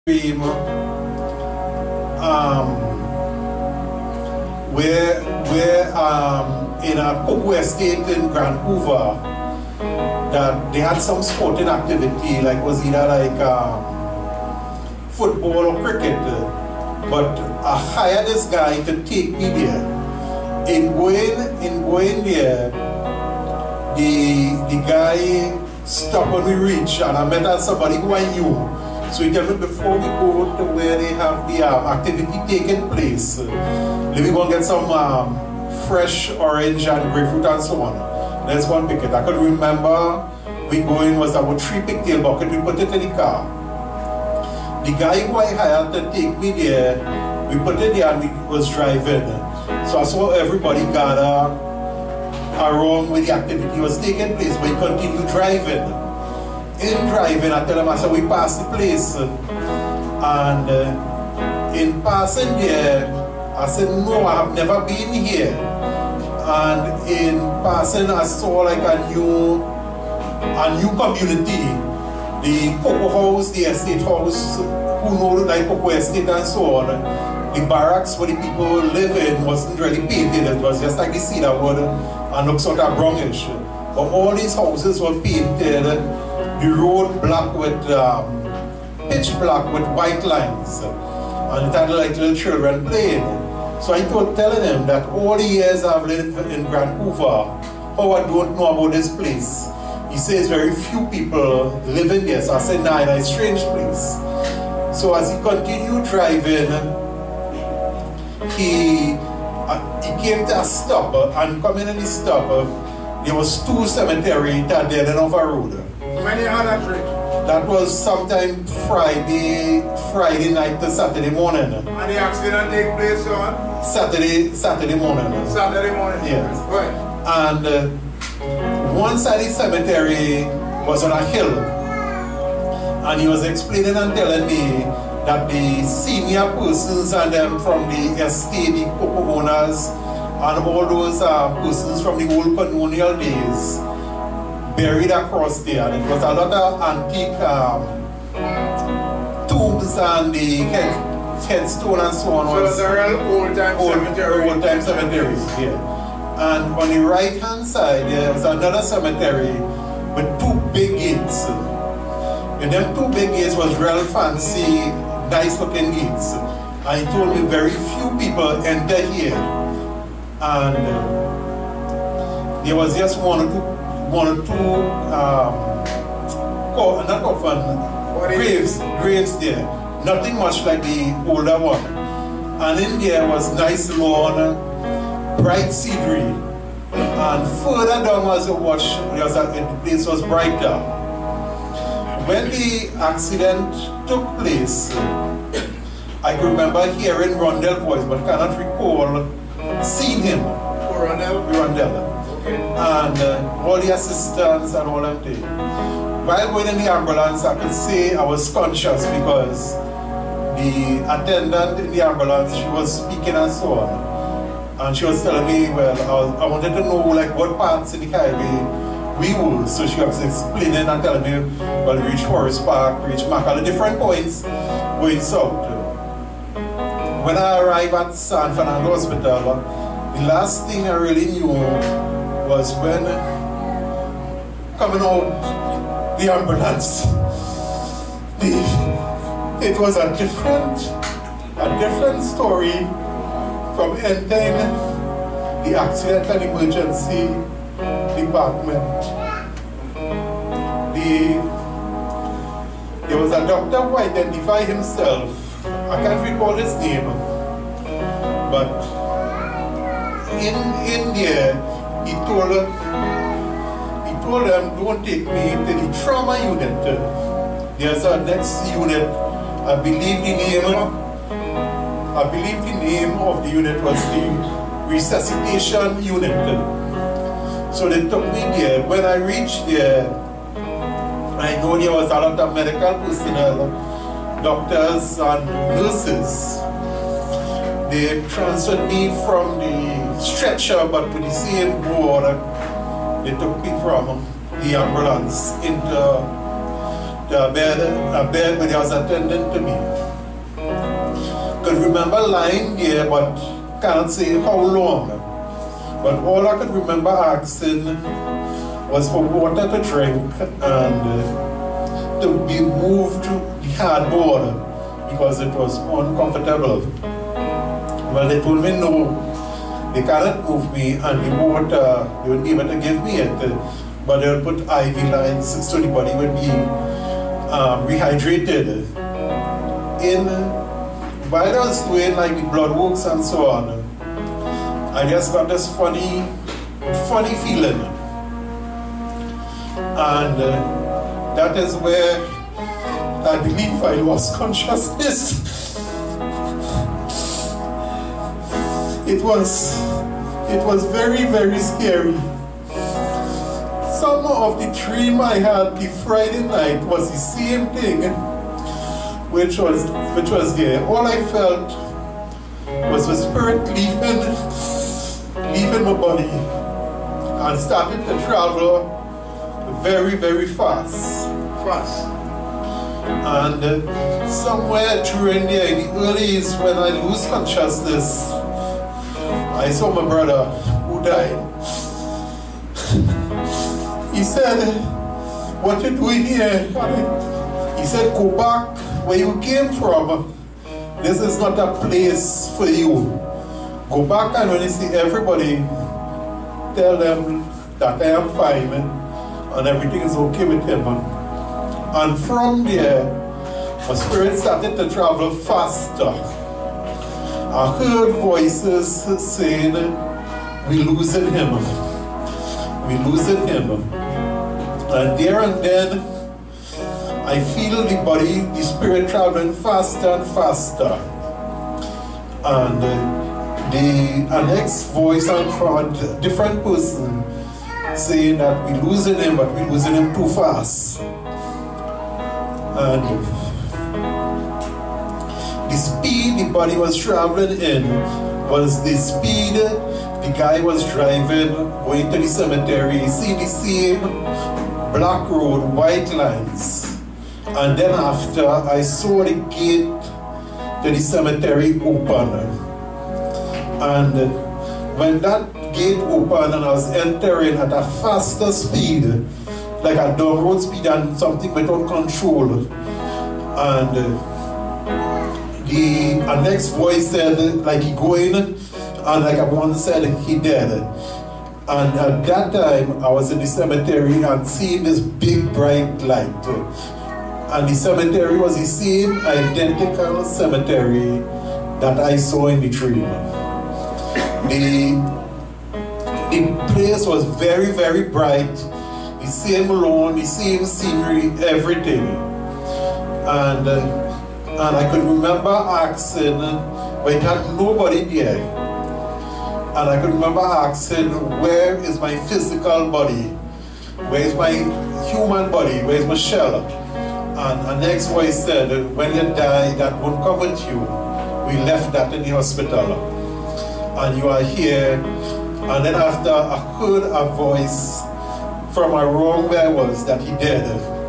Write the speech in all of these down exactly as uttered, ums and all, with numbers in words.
um, where, where um, in a Cocoa Estate in Vancouver, that they had some sporting activity, like was either like um, football or cricket, but I hired this guy to take me there. In going, in going there, the, the guy stopped when we reached, and I met somebody who I knew. So he told me, before we go to where they have the um, activity taking place, let me go and get some um, fresh orange and grapefruit and so on. Let's go and pick it. I could remember we going was about three pigtail bucket, we put it in the car. The guy who I hired to take me there, we put it there and we was driving. So I saw everybody gather around where the activity was taking place, but he continued driving. In driving, I tell him, I said, we passed the place. And uh, in passing there, I said, no, I have never been here. And in passing, I saw like a new, a new community. The Cocoa House, the estate house, who know like Cocoa Estate and so on. The barracks where the people live in wasn't really painted. It was just like the cedar wood and looked sort of brownish. But all these houses were painted. The road black with, um, pitch black with white lines. And it had like little children playing. So I told telling him that all the years I've lived in Vancouver, how I don't know about this place. He says very few people live in there. So I said, nah, it's a strange place. So as he continued driving, he, uh, he came to a stop, and coming in the stop, uh, there was two cemeteries that dead on our road. When you had that trip? That was sometime Friday, Friday night to Saturday morning. And the accident take place on? Saturday, Saturday morning. Saturday morning. Yes. Right. And uh, one side of the cemetery was on a hill. And he was explaining and telling me that the senior persons and them from the estate, the cocoa owners, and all those uh, persons from the old colonial days buried across there. And it was a lot of antique um, tombs and the head, headstone and so on. So it's a real old time old, cemetery. Old time cemeteries, yeah. And on the right hand side there was another cemetery with two big gates. And them two big gates was real fancy, nice looking gates. And he told me very few people enter here. And uh, there was just one or two, one or two, um, not often, graves, graves there. Nothing much like the older one. And in there was nice lawn, bright scenery. And further down as you watch, the place was brighter. When the accident took place, I can remember hearing Rondell's voice, but cannot recall seeing him. Oh, Rondell? Rondell. Okay. And uh, all the assistants and all that thing. While going in the ambulance, I could say I was conscious because the attendant in the ambulance, she was speaking and so on. And she was telling me, well, I, was, I wanted to know like what parts in the highway we were. So she was explaining and telling me, well, we reached Forest Park, reached Macala, different points going south. When I arrived at San Fernando Hospital, the last thing I really knew was when coming out the ambulance, the, it was a different, a different story from entering the accident and emergency department. The, there was a doctor who identified himself. I can't recall his name, but in in there he told he told them, don't take me to the trauma unit. There's a next unit. I believe the name. I believe the name of the unit was the resuscitation unit. So they took me there. When I reached there, I know there was a lot of medical personnel, doctors and nurses. They transferred me from the stretcher, but with the same board, they took me from the ambulance into the bed, a bed where they was attending to me. remember lying there, but can't say how long. But all I could remember asking was for water to drink and uh, to be moved to the hardboard because it was uncomfortable. Well, they told me no, they cannot move me, and the water, they wouldn't be able to give me it, but they would put I V lines so the body would be um, rehydrated. In, while I was doing like the blood works and so on, I just got this funny, funny feeling. And uh, that is where I believe I lost consciousness. It was, it was very, very scary. Some of the dream I had the Friday night was the same thing, which was, which was there. All I felt was the spirit leaving, leaving my body and started to travel very, very fast. Fast. And uh, somewhere during there, in the early years when I lose consciousness, I saw my brother who died. He said, "What you doing here?" He said, "Go back where you came from. This is not a place for you. Go back, and when you see everybody, tell them that I am fine and everything is okay with him." And from there, my spirit started to travel faster. I heard voices saying, "We losing him. We losing him." And there and then, I feel the body, the spirit traveling faster and faster. And uh, the uh, next voice and from a different person saying that we losing him, but we losing him too fast. And the speed the body was traveling in was the speed the guy was driving, going to the cemetery, see the same black road, white lines. And then after, I saw the gate to the cemetery open. And when that gate opened and I was entering at a faster speed, like a down road speed and something without control. And the uh, next voice said, like he going, and like one said, he dead. And at that time, I was in the cemetery and seeing this big bright light. And the cemetery was the same identical cemetery that I saw in the dream. The, the place was very, very bright. The same lawn, the same scenery, everything. And, uh, and I could remember asking, but it had nobody there. And I could remember asking, where is my physical body? Where is my human body? Where is my shell? And the next voice said, when you die, that won't come with you. We left that in the hospital. And you are here. And then after, I heard a voice from a room where I was that he did.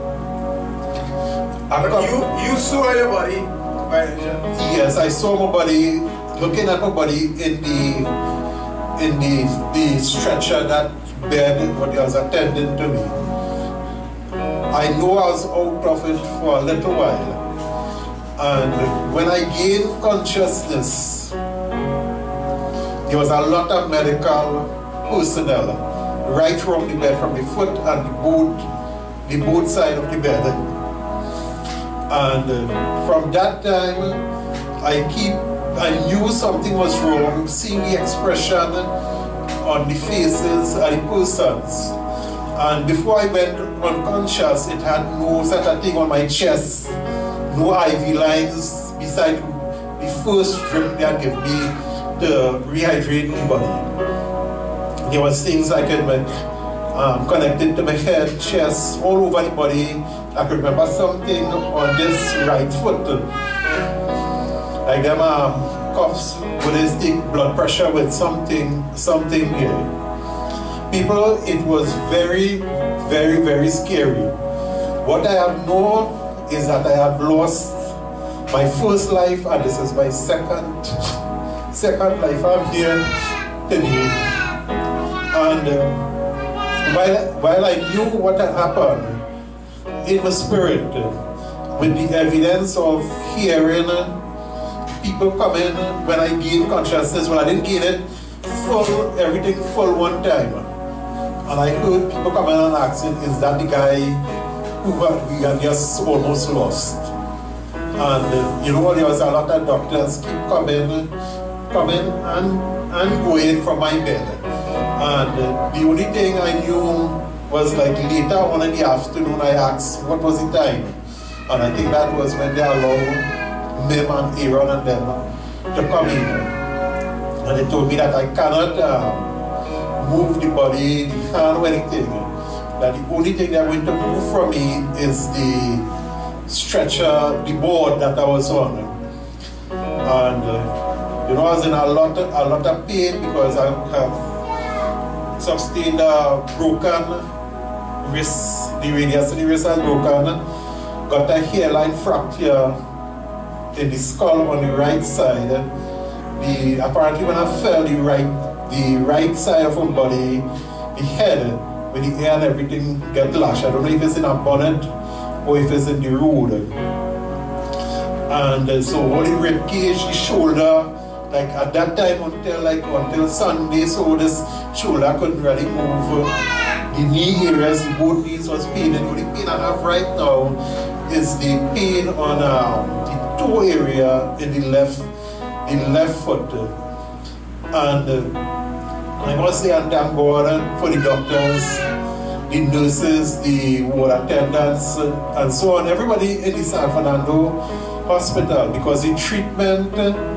But you, you saw your body, right? Yes, I saw my body, looking at my body in the in the, the stretcher, that bed what was attending to me. I know I was out of it for a little while. And when I gained consciousness, there was a lot of medical personnel right from the bed, from the foot and the both, the both side of the bed. And uh, from that time, I keep, I knew something was wrong, seeing the expression on the faces of the persons. And before I went unconscious, it had no such a thing on my chest, no I V lines beside the first drip they had given me to rehydrate the body. There was things I could make um, connected to my head, chest, all over the body. I could remember something on this right foot. Like them um, cuffs, where they stick blood pressure with something, something here. People, it was very, very, very scary. What I have known is that I have lost my first life, and this is my second, second life. I'm here today. And uh, while, while I knew what had happened in my spirit, uh, with the evidence of hearing uh, people come in when I gained consciousness, well, I didn't gain it full, everything full one time. And I heard people come in and asking, is that the guy who we had just almost lost? And uh, you know, there was a lot of doctors keep coming, coming and, and going from my bed. And uh, the only thing I knew was like later on in the afternoon, I asked what was the time. And I think that was when they allowed Mim and Aaron and them to come in. And they told me that I cannot um, move the body, the hand or anything. That the only thing they're going to move from me is the stretcher, the board that I was on. And uh, you know, I was in a lot of, a lot of pain because I have sustained a broken wrist, the radius of the wrist has broken, got a hairline fracture in the skull on the right side. The apparently when I fell, the right the right side of my body, the head, with the hair and everything get lashed. I don't know if it's in a bonnet or if it's in the road. And uh, so all the rib cage, the shoulder, like at that time until like until Sunday, so this shoulder couldn't really move. The knee areas, the both knees was paining. The only pain I have right now is the pain on um, the toe area in the left, the left foot. And uh, I must say, and thank God for the doctors, the nurses, the ward attendants, and so on. Everybody in the San Fernando Hospital, because the treatment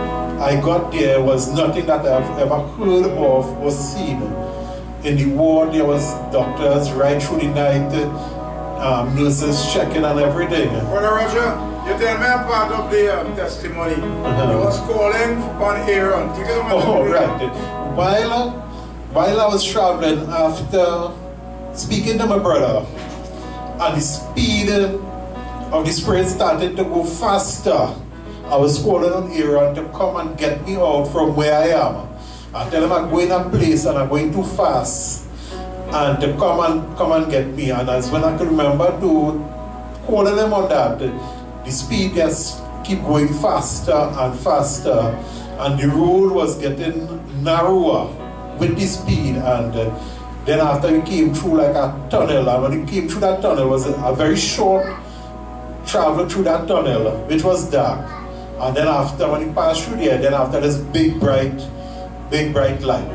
I got there was nothing that I've ever heard of or seen. In the ward, there was doctors right through the night, um, nurses checking and everything. Brother Roger, you tell me a part of the um, testimony. Uh-huh. You was calling on Aaron. Take it on oh, right. While, while I was traveling, after speaking to my brother, and the speed of the spirit started to go faster, I was calling on Aaron to come and get me out from where I am. I tell him I'm going a place and I'm going too fast, and to come and come and get me. And that's when I can remember to calling him on that. The speed just keep going faster and faster, and the road was getting narrower with the speed. And uh, then after we came through like a tunnel, and when we came through that tunnel, it was a, a very short travel through that tunnel, which was dark. And then after, when we passed through there, then after this big bright, big bright light.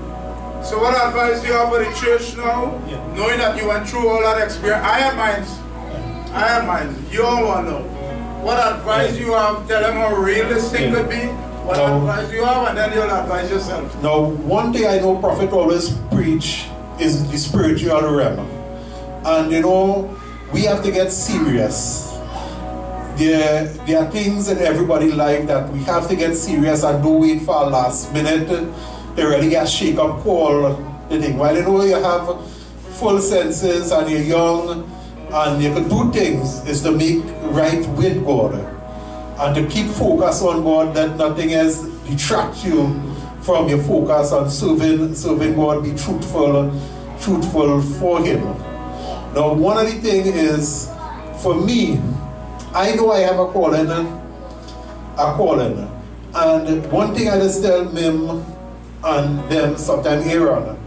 So what advice do you have for the church now, yeah, knowing that you went through all that experience? I have mine. I have mine. You don't want to know. What advice yeah. you have? Tell them how real this thing yeah. could be. What now, advice you have, and then you'll advise yourself. Now, one thing I know Prophet always preach is the spiritual realm. And you know, we have to get serious. There, there are things in everybody's life that we have to get serious and don't wait for our last minute to really get shake up call the thing. While you know you have full senses and you're young and you can do things, is to make right with God and to keep focus on God, that nothing else detract you from your focus on serving, serving God. Be truthful, truthful for Him. Now, one of the things is, for me, I know I have a calling, a calling, and one thing I just tell Mim and them, sometimes Aaron,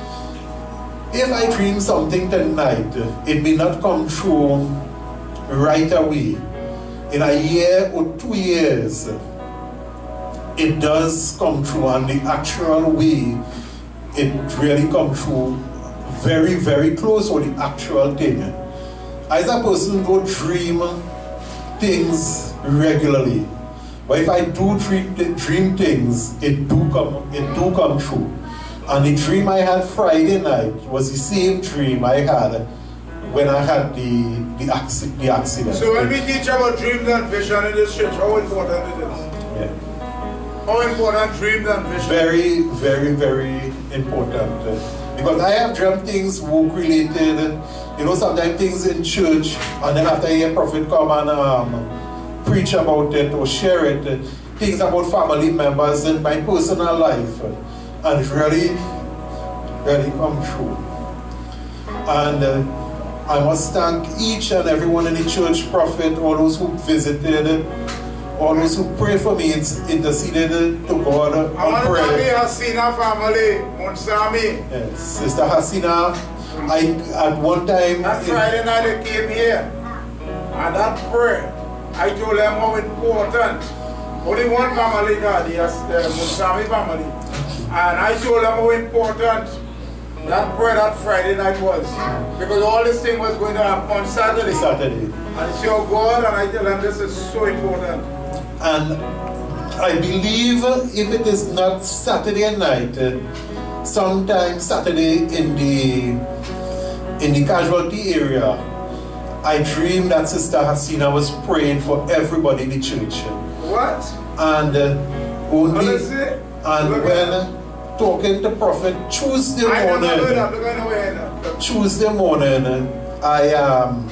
if I dream something tonight, it may not come true right away. In a year or two years, it does come true, and the actual way it really comes true, very, very close to the actual thing. As a person who dream things regularly, but if I do dream, dream things, it do come, it do come true. And the dream I had Friday night was the same dream I had when I had the the, acci the accident. So when we teach about dreams and vision in this church, how important it is? Yeah. How important dreams and vision? Very, very, very important. Because I have dreamt things work related. You know, sometimes things in church, and then after a prophet come and um, preach about it or share it, uh, things about family members in my personal life, uh, and it really, really come true. And uh, I must thank each and everyone in the church, Prophet, all those who visited, all those who prayed for me, interceded to God. I want to thank the Hasina family, Monsami. Yes, Sister Hasina, I at one time. That Friday night they came here, and that prayer, I told them how important. Only one family got the uh, Monsami family, and I told them how important that prayer that Friday night was, because all this thing was going to happen on Saturday. Saturday. And it's your God, and I tell them this is so important. And I believe if it is not Saturday night, uh, sometime Saturday in the in the casualty area, I dreamed that Sister Hasina was praying for everybody in the church. What? And uh, only and Look when talking to Prophet Tuesday I morning, never heard that. Look at the way now. Tuesday morning, I um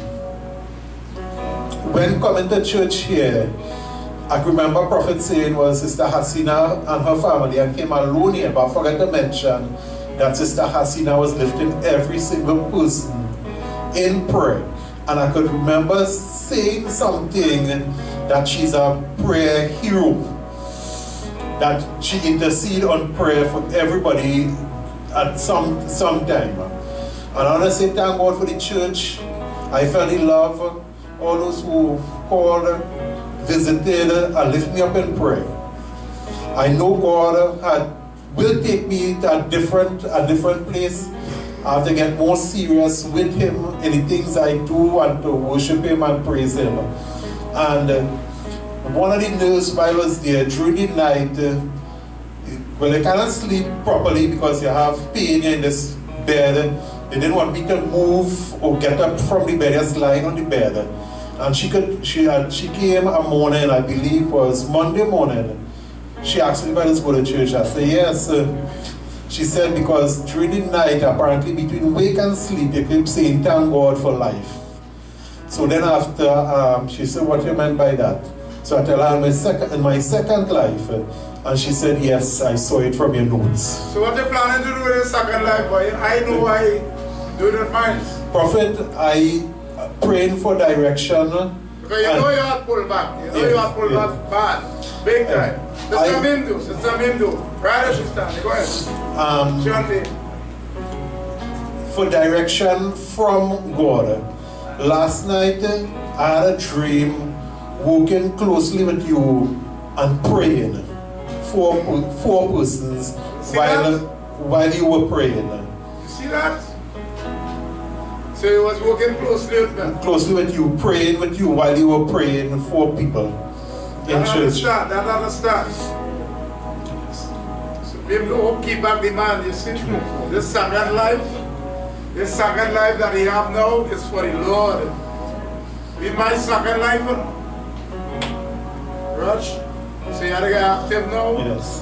when coming to church here, I remember Prophet saying was Sister Hasina and her family and came alone here, but I forgot to mention that Sister Hasina was lifting every single person in prayer. And I could remember saying something that she's a prayer hero, that she interceded on prayer for everybody at some some time. And I want to say thank God for the church. I fell in love, all those who called, visited, and lift me up in prayer. I know God had, will take me to a different, a different place. I have to get more serious with Him in the things I do and to worship Him and praise Him. And uh, one of the nurses while I was there during the night, uh, well, I cannot sleep properly because you have pain in this bed. They didn't want me to move or get up from the bed, just lying on the bed. And she could, she had, she came a morning, I believe was Monday morning. She asked me if I was go to church. I said yes. Uh, she said because during the night, apparently between wake and sleep, you keep saying thank God for life. So then after, um, she said, what you meant by that? So I tell her in my second, in my second life, uh, and she said yes, I saw it from your notes. So what you planning to do with the second life, boy? I know I do not mind. Prophet, I praying for direction. Because you know you have pulled back. You know yes, you have pulled yes. back bad. Big time. Sister Mindu, Sister Mindu. Right, Sister, go ahead. Um, for direction from God. Last night, I had a dream walking closely with you and praying. Four, four persons while, while you were praying. You see that? So he was working closely with me. Closely with you, praying with you while you were praying, four people in that church. Understand, that understand. So people who keep back the man, you see, this second life, this second life that he have now is for the Lord. Be my second life, Rush. So you gotta get active now? Yes.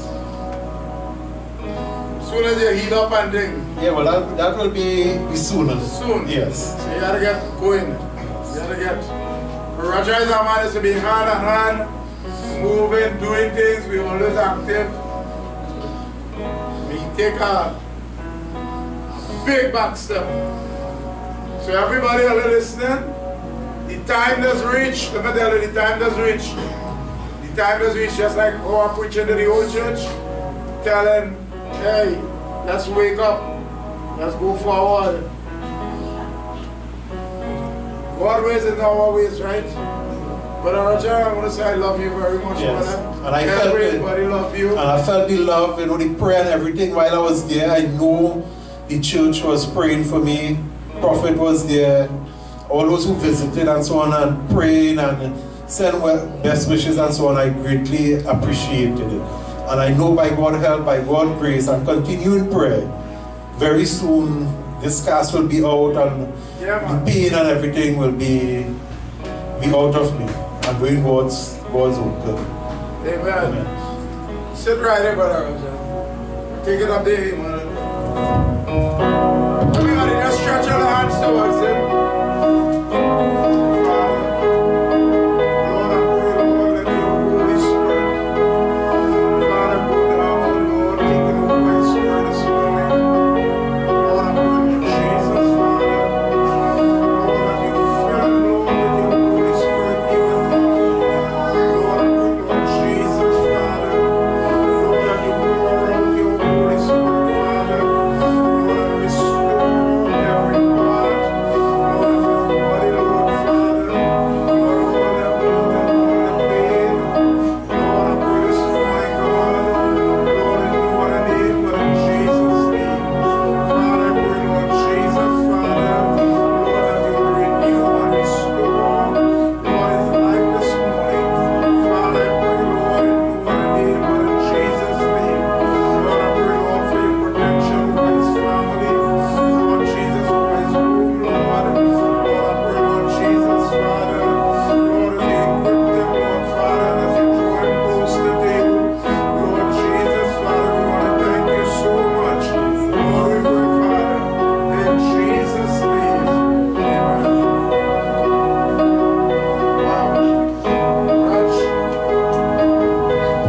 As soon as you heat up and thing. Yeah, well that, that will be, be soon. Soon? Yes. So you gotta get going. You gotta get. Roger is a man is to be hand in hand, moving, doing things, we always active. We take a big back step. So everybody who is listening, the time does reach. Let me tell you, the time does reach. The time does reach, just like how I preach into the old church, telling, hey, let's wake up, let's go forward. God ways is not our ways, right? But Roger, I want to say I love you very much, yes. brother. And I felt everybody the, love you. And I felt the love, you know, the prayer and everything while I was there. I know the church was praying for me. Prophet was there. All those who visited and so on and praying and sent best wishes and so on, I greatly appreciated it. And I know by God's help, by God's grace, and continuing prayer, very soon this cast will be out and yeah, the pain and everything will be, be out of me. I'm doing God's, God's work. Amen. Amen. Sit right there, brother. Take it up there, man. Everybody just stretch your hands towards him. Lord, I pray, Lord.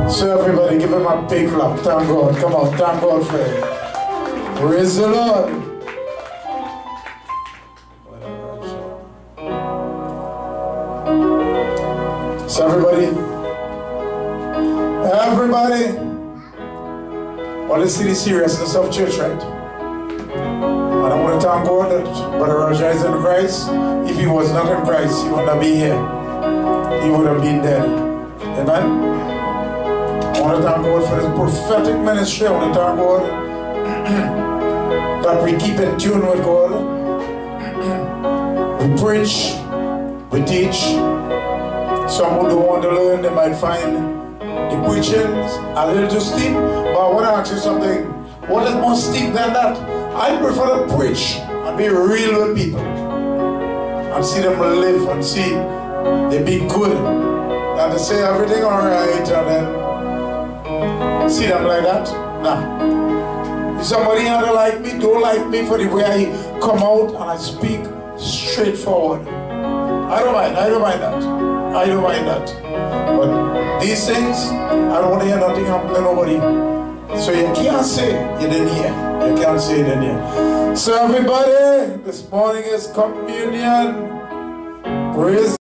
So everybody give him a big clap. Thank God. Come on, thank God for it. Praise the Lord. So everybody, everybody, well, let's see the seriousness of church, right? And I want to thank God that Brother Roger is in Christ. If he was not in Christ, he would not be here. He would have been dead. Amen? I want to thank God for his prophetic ministry. I want to thank God that we keep in tune with God. We preach, we teach. Some who don't want to learn, they might find the preaching a little too steep. But I want to ask you something. What is more steep than that? I prefer to preach and be real with people and see them live and see they be good, and to say everything alright and then see them like that. Nah. If somebody had to like me, don't like me for the way I come out and I speak straightforward. I don't mind, I don't mind that. I don't mind that. But these things, I don't want to hear nothing happen to nobody. So you can't say you didn't hear. You can't say you didn't hear. So everybody, this morning is communion. Praise